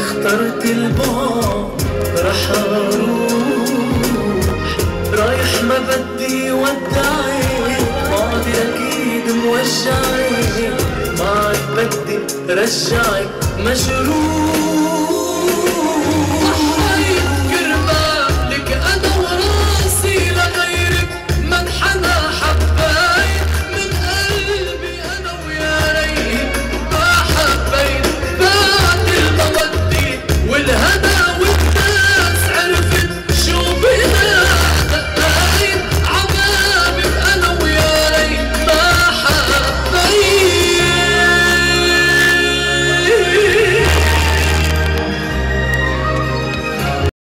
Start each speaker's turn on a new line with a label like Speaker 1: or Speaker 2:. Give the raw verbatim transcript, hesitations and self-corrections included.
Speaker 1: اخترت البعد رح اروح، رايح ما بدي ودعك، بعدي اكيد موجعك، معك بدي رجعك مجروح.